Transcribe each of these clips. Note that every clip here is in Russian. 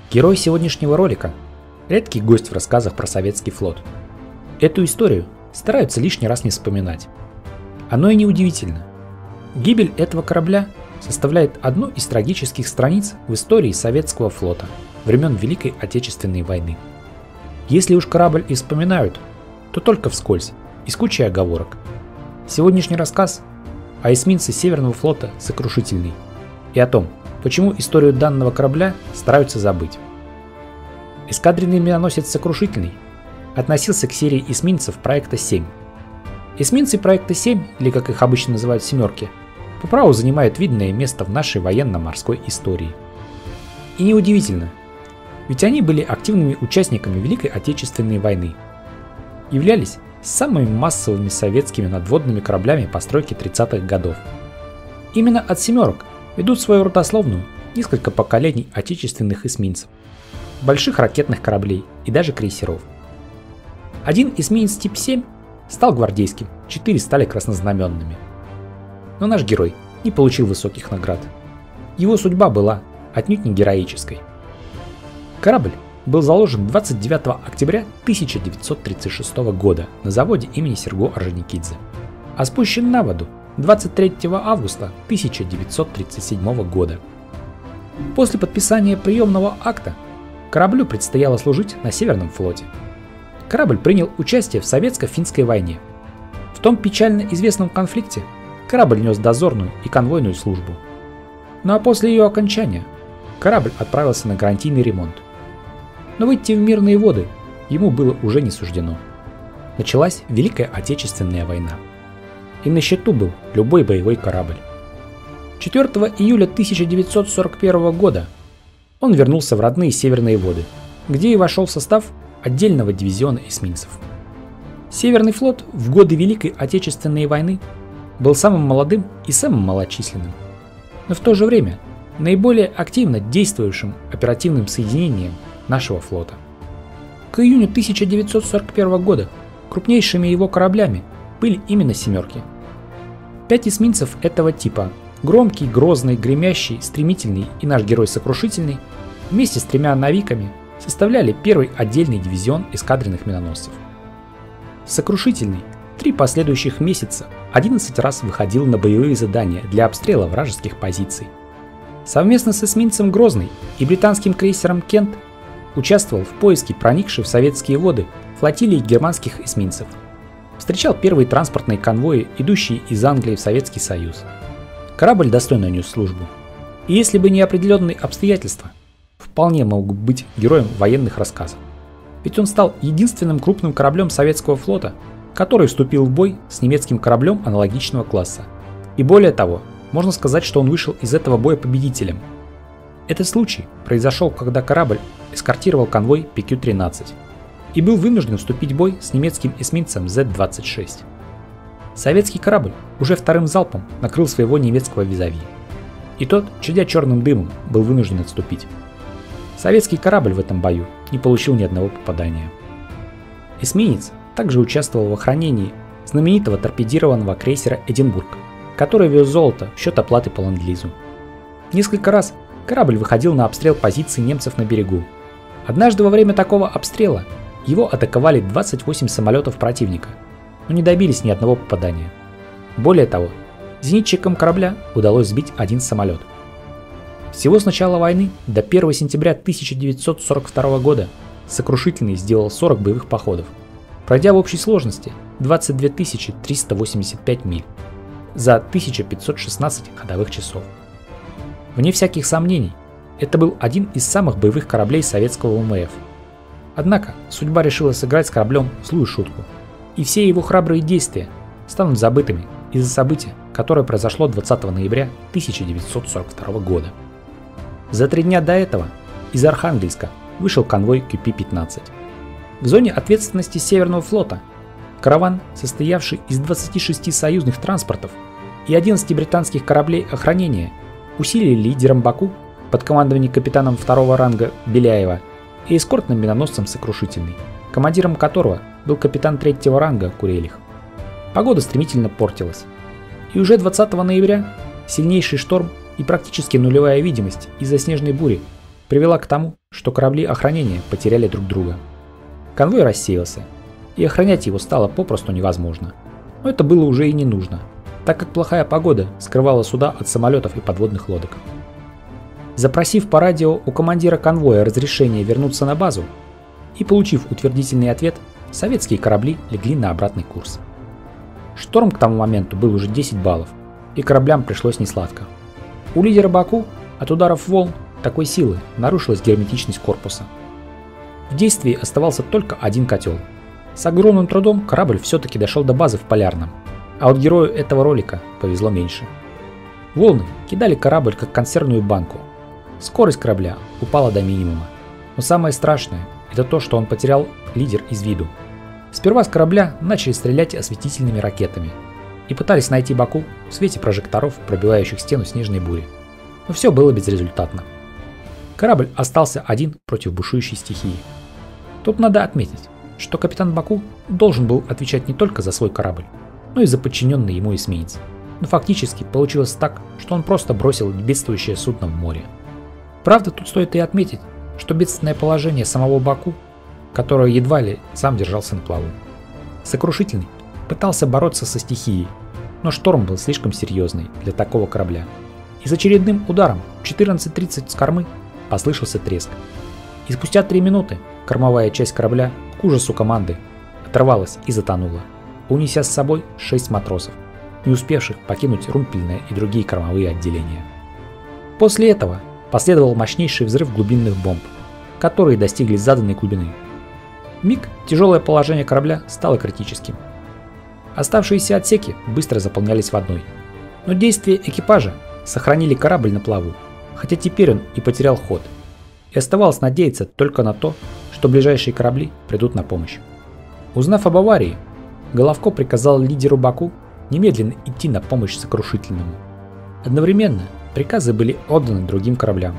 Герой сегодняшнего ролика – редкий гость в рассказах про советский флот. Эту историю стараются лишний раз не вспоминать. Оно и не удивительно. Гибель этого корабля составляет одну из трагических страниц в истории советского флота времен Великой Отечественной войны. Если уж корабль и вспоминают, то только вскользь и с кучей оговорок. Сегодняшний рассказ о эсминце Северного флота «Сокрушительный» и о том, почему историю данного корабля стараются забыть. Эскадренный миноносец «Сокрушительный» относился к серии эсминцев проекта 7. Эсминцы проекта 7, или как их обычно называют «семерки», по праву занимают видное место в нашей военно-морской истории. И неудивительно, ведь они были активными участниками Великой Отечественной войны, являлись самыми массовыми советскими надводными кораблями постройки 30-х годов. Именно от «семерок» ведут свою родословную несколько поколений отечественных эсминцев, больших ракетных кораблей и даже крейсеров. Один эсминец тип 7 стал гвардейским, 4 стали краснознаменными. Но наш герой не получил высоких наград. Его судьба была отнюдь не героической. Корабль был заложен 29 октября 1936 года на заводе имени Серго Орджоникидзе, а спущен на воду 23 августа 1937 года. После подписания приемного акта кораблю предстояло служить на Северном флоте. Корабль принял участие в Советско-финской войне. В том печально известном конфликте корабль нес дозорную и конвойную службу. Ну а после ее окончания корабль отправился на гарантийный ремонт. Но выйти в мирные воды ему было уже не суждено. Началась Великая Отечественная война. И на счету был любой боевой корабль. 4 июля 1941 года он вернулся в родные северные воды, где и вошел в состав отдельного дивизиона эсминцев. Северный флот в годы Великой Отечественной войны был самым молодым и самым малочисленным, но в то же время наиболее активно действующим оперативным соединением нашего флота. К июню 1941 года крупнейшими его кораблями были именно «семерки». 5 эсминцев этого типа – громкий, грозный, гремящий, стремительный и наш герой Сокрушительный – вместе с 3 навиками составляли первый отдельный дивизион эскадренных миноносцев. Сокрушительный 3 последующих месяца 11 раз выходил на боевые задания для обстрела вражеских позиций. Совместно с эсминцем Грозный и британским крейсером Кент участвовал в поиске проникшей в советские воды флотилии германских эсминцев. Встречал первые транспортные конвои, идущие из Англии в Советский Союз. Корабль достойно нес службу. И если бы не определенные обстоятельства, вполне мог бы быть героем военных рассказов. Ведь он стал единственным крупным кораблем советского флота, который вступил в бой с немецким кораблем аналогичного класса. И более того, можно сказать, что он вышел из этого боя победителем. Этот случай произошел, когда корабль эскортировал конвой PQ-13 и был вынужден вступить в бой с немецким эсминцем Z-26. Советский корабль уже вторым залпом накрыл своего немецкого визави, и тот, чадя черным дымом, был вынужден отступить. Советский корабль в этом бою не получил ни одного попадания. Эсминец также участвовал в охранении знаменитого торпедированного крейсера «Эдинбург», который вез золото в счет оплаты по ленд-лизу. Несколько раз корабль выходил на обстрел позиций немцев на берегу. Однажды во время такого обстрела его атаковали 28 самолетов противника, но не добились ни одного попадания. Более того, зенитчикам корабля удалось сбить 1 самолет. Всего с начала войны до 1 сентября 1942 года Сокрушительный сделал 40 боевых походов, пройдя в общей сложности 22 385 миль за 1516 ходовых часов. Вне всяких сомнений, это был один из самых боевых кораблей советского ВМФ. Однако судьба решила сыграть с кораблем злую шутку, и все его храбрые действия станут забытыми из-за события, которое произошло 20 ноября 1942 года. За 3 дня до этого из Архангельска вышел конвой QP-15. В зоне ответственности Северного флота караван, состоявший из 26 союзных транспортов и 11 британских кораблей охранения, усилили лидером Баку под командованием капитаном 2-го ранга Беляева и эскортным миноносцем Сокрушительный, командиром которого был капитан 3-го ранга Курелих. Погода стремительно портилась, и уже 20 ноября сильнейший шторм и практически нулевая видимость из-за снежной бури привела к тому, что корабли охранения потеряли друг друга. Конвой рассеялся, и охранять его стало попросту невозможно. Но это было уже и не нужно, так как плохая погода скрывала суда от самолетов и подводных лодок. Запросив по радио у командира конвоя разрешение вернуться на базу и получив утвердительный ответ, советские корабли легли на обратный курс. Шторм к тому моменту был уже 10 баллов, и кораблям пришлось несладко. У лидера Баку от ударов волн такой силы нарушилась герметичность корпуса. В действии оставался только один котел. С огромным трудом корабль все-таки дошел до базы в Полярном, а вот герою этого ролика повезло меньше. Волны кидали корабль как консервную банку. Скорость корабля упала до минимума, но самое страшное – это то, что он потерял лидер из виду. Сперва с корабля начали стрелять осветительными ракетами и пытались найти Баку в свете прожекторов, пробивающих стену снежной бури. Но все было безрезультатно. Корабль остался один против бушующей стихии. Тут надо отметить, что капитан Баку должен был отвечать не только за свой корабль, но и за подчиненный ему эсминец. Но фактически получилось так, что он просто бросил бедствующее судно в море. Правда, тут стоит и отметить, что бедственное положение самого Баку, которое едва ли сам держался на плаву. Сокрушительный пытался бороться со стихией, но шторм был слишком серьезный для такого корабля. И с очередным ударом в 14:30 с кормы послышался треск. И спустя 3 минуты кормовая часть корабля, к ужасу команды, оторвалась и затонула, унеся с собой 6 матросов, не успевших покинуть румпельное и другие кормовые отделения. После этого последовал мощнейший взрыв глубинных бомб, которые достигли заданной глубины. Вмиг тяжелое положение корабля стало критическим. Оставшиеся отсеки быстро заполнялись водой, но действия экипажа сохранили корабль на плаву, хотя теперь он и потерял ход, и оставалось надеяться только на то, что ближайшие корабли придут на помощь. Узнав об аварии, Головко приказал лидеру Баку немедленно идти на помощь Сокрушительному. Одновременно приказы были отданы другим кораблям.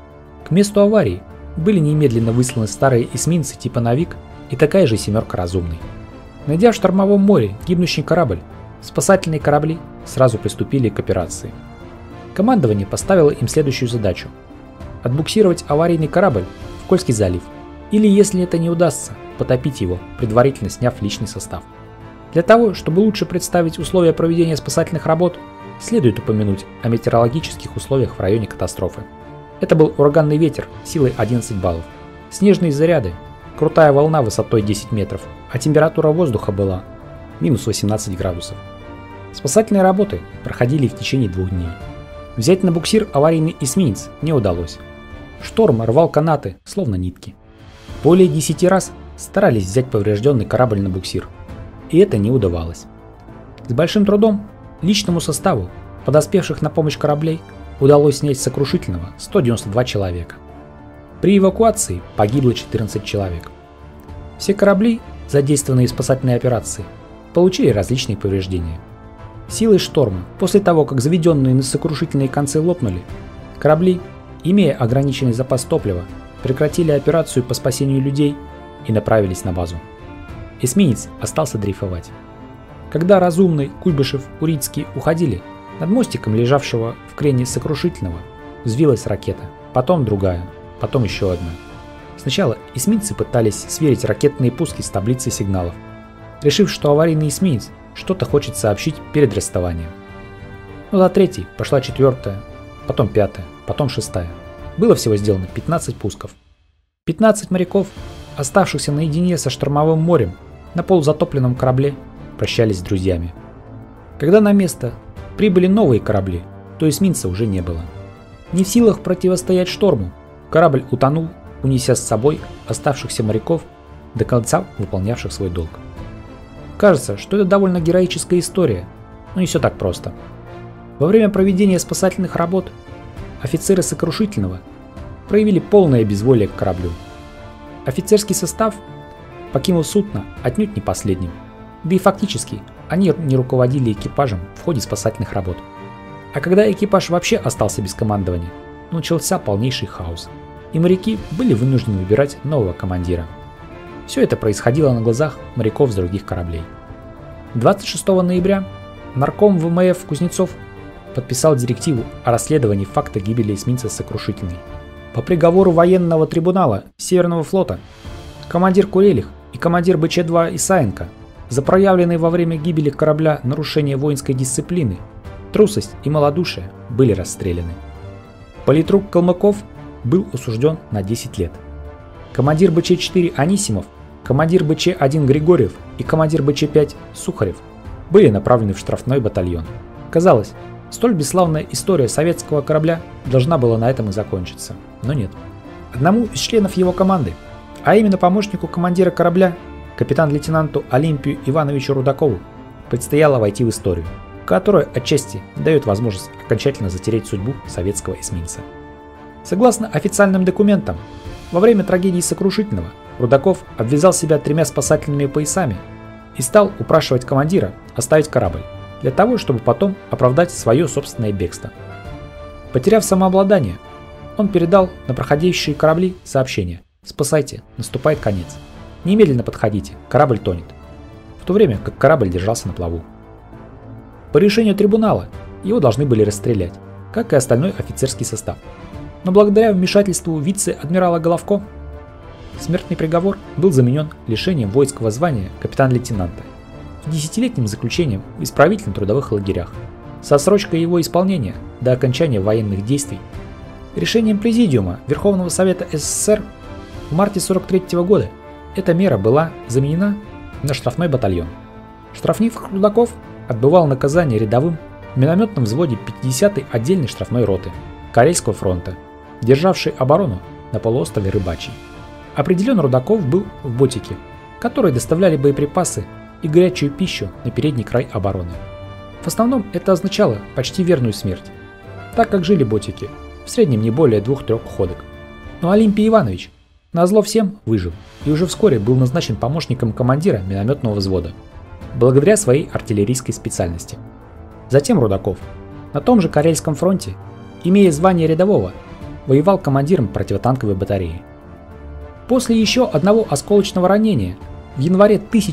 К месту аварии были немедленно высланы старые эсминцы типа «Навик» и такая же «семерка» «Разумный». Найдя в штормовом море гибнущий корабль, спасательные корабли сразу приступили к операции. Командование поставило им следующую задачу – отбуксировать аварийный корабль в Кольский залив, или, если это не удастся, потопить его, предварительно сняв личный состав. Для того, чтобы лучше представить условия проведения спасательных работ, следует упомянуть о метеорологических условиях в районе катастрофы. Это был ураганный ветер силой 11 баллов, снежные заряды, крутая волна высотой 10 метров, а температура воздуха была минус 18 градусов. Спасательные работы проходили в течение 2 дней. Взять на буксир аварийный эсминец не удалось. Шторм рвал канаты, словно нитки. Более 10 раз старались взять поврежденный корабль на буксир, и это не удавалось. С большим трудом личному составу подоспевших на помощь кораблей удалось снять с Сокрушительного 192 человека. При эвакуации погибло 14 человек. Все корабли, задействованные в спасательной операции, получили различные повреждения. Силой шторма, после того, как заведенные на Сокрушительные концы лопнули, корабли, имея ограниченный запас топлива, прекратили операцию по спасению людей и направились на базу. Эсминец остался дрейфовать. Когда Разумный, Куйбышев, Урицкий уходили, над мостиком, лежавшего в крене Сокрушительного, взвилась ракета, потом другая, потом еще одна. Сначала эсминцы пытались сверить ракетные пуски с таблицей сигналов, решив, что аварийный эсминец что-то хочет сообщить перед расставанием. Но за третьей пошла 4-я, потом 5-я, потом 6-я. Было всего сделано 15 пусков. 15 моряков, оставшихся наедине со штормовым морем, на полузатопленном корабле, прощались с друзьями. Когда на место прибыли новые корабли, то эсминца уже не было. Не в силах противостоять шторму, корабль утонул, унеся с собой оставшихся моряков, до конца выполнявших свой долг. Кажется, что это довольно героическая история, но не все так просто. Во время проведения спасательных работ офицеры Сокрушительного проявили полное безволие к кораблю. Офицерский состав покинул судно отнюдь не последним, да и фактически они не руководили экипажем в ходе спасательных работ. А когда экипаж вообще остался без командования, начался полнейший хаос, и моряки были вынуждены выбирать нового командира. Все это происходило на глазах моряков с других кораблей. 26 ноября нарком ВМФ Кузнецов подписал директиву о расследовании факта гибели эсминца Сокрушительный, По приговору военного трибунала Северного флота командир Курелих и командир БЧ-2 Исаенко за проявленные во время гибели корабля нарушение воинской дисциплины, трусость и малодушие были расстреляны. Политрук Калмыков был осужден на 10 лет. Командир БЧ-4 Анисимов, командир БЧ-1 Григорьев и командир БЧ-5 Сухарев были направлены в штрафной батальон. Казалось, столь бесславная история советского корабля должна была на этом и закончиться, но нет. Одному из членов его команды, а именно помощнику командира корабля, капитан-лейтенанту Олимпию Ивановичу Рудакову, предстояло войти в историю, которая отчасти дает возможность окончательно затереть судьбу советского эсминца. Согласно официальным документам, во время трагедии Сокрушительного Рудаков обвязал себя 3 спасательными поясами и стал упрашивать командира оставить корабль, для того, чтобы потом оправдать свое собственное бегство. Потеряв самообладание, он передал на проходящие корабли сообщение: «Спасайте, наступает конец. Немедленно подходите, корабль тонет», в то время как корабль держался на плаву. По решению трибунала его должны были расстрелять, как и остальной офицерский состав. Но благодаря вмешательству вице-адмирала Головко смертный приговор был заменен лишением воинского звания капитан-лейтенанта и 10-летним заключением в исправительно-трудовых лагерях с отсрочкой его исполнения до окончания военных действий. Решением Президиума Верховного Совета СССР в марте 1943 года эта мера была заменена на штрафной батальон. Штрафник Рудаков отбывал наказание рядовым в минометном взводе 50-й отдельной штрафной роты Карельского фронта, державшей оборону на полуострове Рыбачий. Определен Рудаков был в ботике, которые доставляли боеприпасы и горячую пищу на передний край обороны. В основном это означало почти верную смерть, так как жили ботики в среднем не более 2-3 ходок. Но Олимпий Иванович назло всем выжил и уже вскоре был назначен помощником командира минометного взвода, благодаря своей артиллерийской специальности. Затем Рудаков на том же Карельском фронте, имея звание рядового, воевал командиром противотанковой батареи. После еще одного осколочного ранения в январе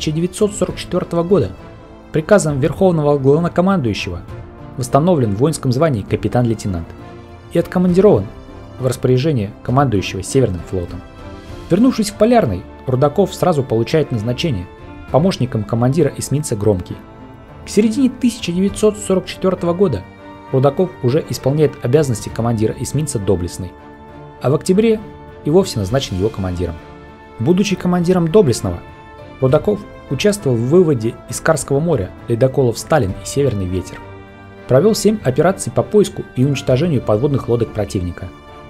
1944 года приказом Верховного Главнокомандующего восстановлен в воинском звании капитан-лейтенант и откомандирован в распоряжение командующего Северным флотом. Вернувшись в Полярный, Рудаков сразу получает назначение помощником командира эсминца «Громкий». К середине 1944 года Рудаков уже исполняет обязанности командира эсминца «Доблестный», а в октябре и вовсе назначен его командиром. Будучи командиром «Доблестного», Рудаков участвовал в выводе из Карского моря ледоколов «Сталин» и «Северный ветер». Провел 7 операций по поиску и уничтожению подводных лодок противника,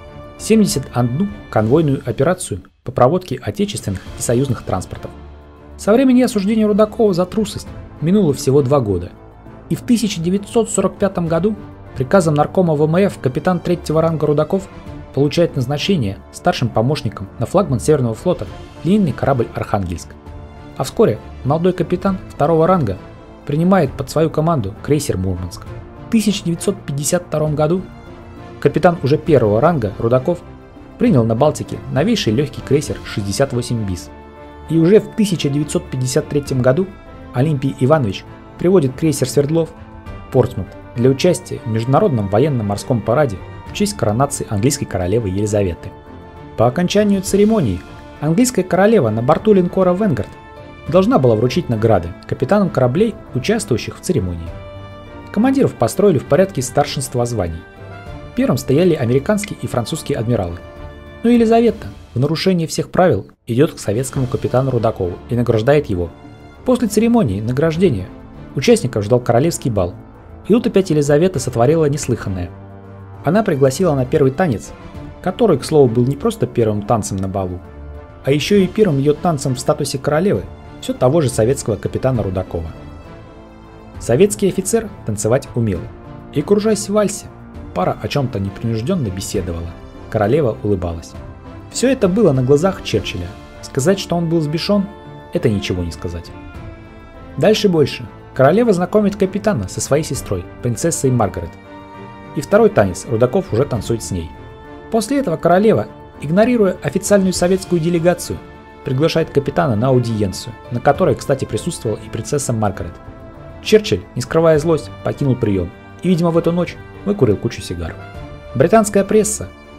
71 конвойную операцию по проводке отечественных и союзных транспортов. Со времени осуждения Рудакова за трусость минуло всего 2 года, и в 1945 году приказом наркома ВМФ капитан 3-го ранга Рудаков получает назначение старшим помощником на флагман Северного флота линейный корабль «Архангельск». А вскоре молодой капитан 2-го ранга принимает под свою команду крейсер «Мурманск». В 1952 году капитан уже 1-го ранга Рудаков принял на Балтике новейший легкий крейсер 68 БИС. И уже в 1953 году Олимпий Иванович приводит крейсер «Свердлов» в Портсмут для участия в международном военно-морском параде в честь коронации английской королевы Елизаветы. По окончанию церемонии английская королева на борту линкора «Венгард» должна была вручить награды капитанам кораблей, участвующих в церемонии. Командиров построили в порядке старшинства званий. Первым стояли американские и французские адмиралы. Но Елизавета в нарушении всех правил идет к советскому капитану Рудакову и награждает его. После церемонии награждения участников ждал королевский бал. И тут опять Елизавета сотворила неслыханное. Она пригласила на первый танец, который, к слову, был не просто первым танцем на балу, а еще и первым ее танцем в статусе королевы все того же советского капитана Рудакова. Советский офицер танцевать умел, и, кружась в вальсе, пара о чем-то непринужденно беседовала, королева улыбалась. Все это было на глазах Черчилля. Сказать, что он был взбешен, это ничего не сказать. Дальше больше. Королева знакомит капитана со своей сестрой, принцессой Маргарет. И второй танец Рудаков уже танцует с ней. После этого королева, игнорируя официальную советскую делегацию, приглашает капитана на аудиенцию, на которой, кстати, присутствовала и принцесса Маргарет. Черчилль, не скрывая злость, покинул прием и, видимо, в эту ночь выкурил кучу сигар. Британская пресса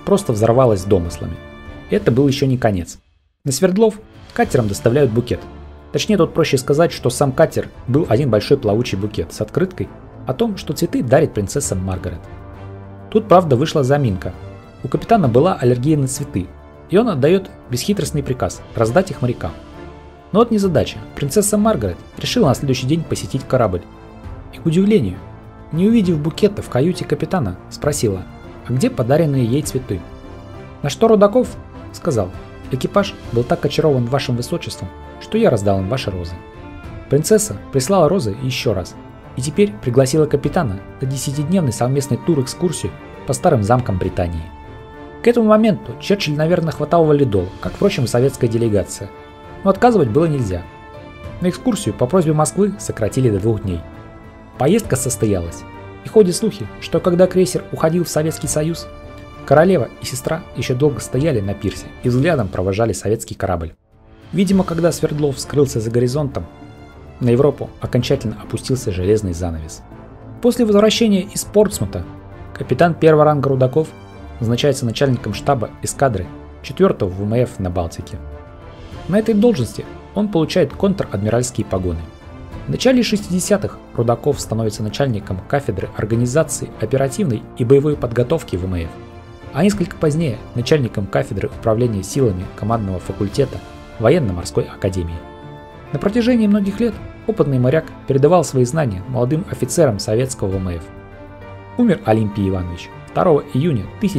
просто взорвалась с домыслами. И это был еще не конец. На Свердлов катером доставляют букет. Точнее, тут проще сказать, что сам катер был один большой плавучий букет с открыткой о том, что цветы дарит принцесса Маргарет. Тут, правда, вышла заминка. У капитана была аллергия на цветы, и он отдает бесхитростный приказ раздать их морякам. Но вот незадача. Принцесса Маргарет решила на следующий день посетить корабль. И, к удивлению, не увидев букета в каюте капитана, спросила, а где подаренные ей цветы? На что Рудаков сказал: экипаж был так очарован вашим высочеством, что я раздал им ваши розы. Принцесса прислала розы еще раз, и теперь пригласила капитана на 10-дневный совместный тур-экскурсию по старым замкам Британии. К этому моменту Черчилль, наверное, хватал валидол, как, впрочем, и советская делегация, но отказывать было нельзя. На экскурсию по просьбе Москвы сократили до 2 дней. Поездка состоялась, и ходят слухи, что когда крейсер уходил в Советский Союз, королева и сестра еще долго стояли на пирсе и взглядом провожали советский корабль. Видимо, когда Свердлов скрылся за горизонтом, на Европу окончательно опустился железный занавес. После возвращения из Портсмута капитан первого ранга Рудаков назначается начальником штаба эскадры 4-го ВМФ на Балтике. На этой должности он получает контр-адмиральские погоны. В начале 60-х Рудаков становится начальником кафедры организации оперативной и боевой подготовки ВМФ, а несколько позднее начальником кафедры управления силами командного факультета военно-морской академии. На протяжении многих лет опытный моряк передавал свои знания молодым офицерам советского ВМФ. Умер Олимпий Иванович 2 июня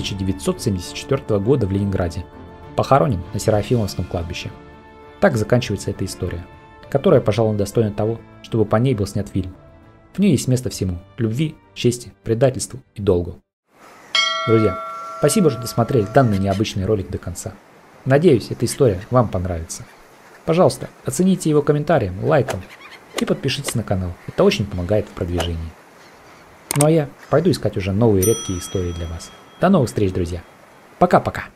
1974 года в Ленинграде, похоронен на Серафимовском кладбище. Так заканчивается эта история, которая, пожалуй, достойна того, чтобы по ней был снят фильм. В ней есть место всему – любви, чести, предательству и долгу. Друзья, спасибо, что досмотрели данный необычный ролик до конца. Надеюсь, эта история вам понравится. Пожалуйста, оцените его комментарием, лайком и подпишитесь на канал. Это очень помогает в продвижении. Ну а я пойду искать уже новые редкие истории для вас. До новых встреч, друзья. Пока-пока.